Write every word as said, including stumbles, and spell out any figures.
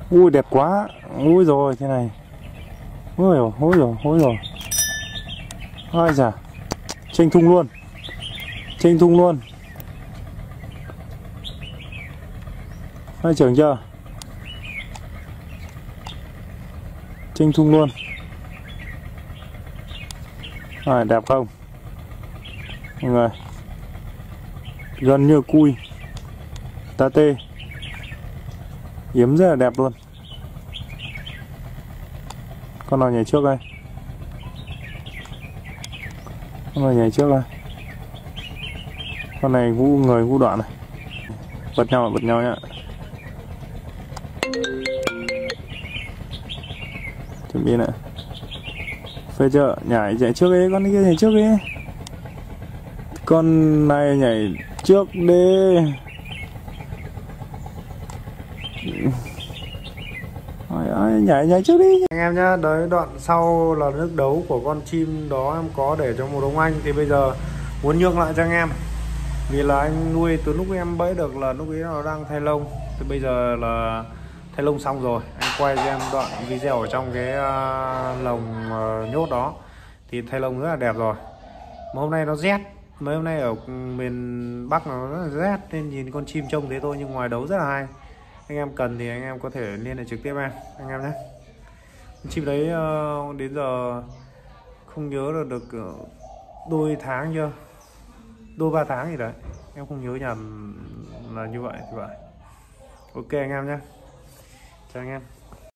Ui đẹp quá. Ui rồi thế này. Ui rồi, ui rồi, ui rồi. Ai da. Tranh thung luôn. Tranh thung luôn. Hai trưởng chưa? Tranh thung luôn. Rồi đẹp không? Mọi người. Gần như cui. Ta tê. Yếm rất là đẹp luôn. Con nào nhảy trước đây? Con nào nhảy trước đây? Con này ngu người ngu đoạn này. Bật nhau bật nhau nhá. Chuẩn bị này. Phê chưa? Nhảy nhảy trước đi, con kia nhảy trước đi. Con này nhảy trước đi. Ôi ơi, nhảy nhảy trước đi anh em nhá. Đấy, đoạn sau là nước đấu của con chim đó em có để cho một đống anh. Thì bây giờ muốn nhường lại cho anh em, vì là anh nuôi từ lúc em bẫy được là lúc ấy nó đang thay lông. Thì bây giờ là thay lông xong rồi, anh quay cho em đoạn video ở trong cái uh, lồng uh, nhốt đó. Thì thay lông rất là đẹp rồi. Mà hôm nay nó rét, mấy hôm nay ở miền Bắc nó rất là rét nên nhìn con chim trông thế thôi nhưng ngoài đấu rất là hay. Anh em cần thì anh em có thể liên hệ trực tiếp em anh em nhé. Con chim đấy uh, đến giờ không nhớ là được uh, đôi tháng chưa, đôi ba tháng gì đấy, em không nhớ nhầm là như vậy thì vậy. Ok anh em nhé, chào anh em.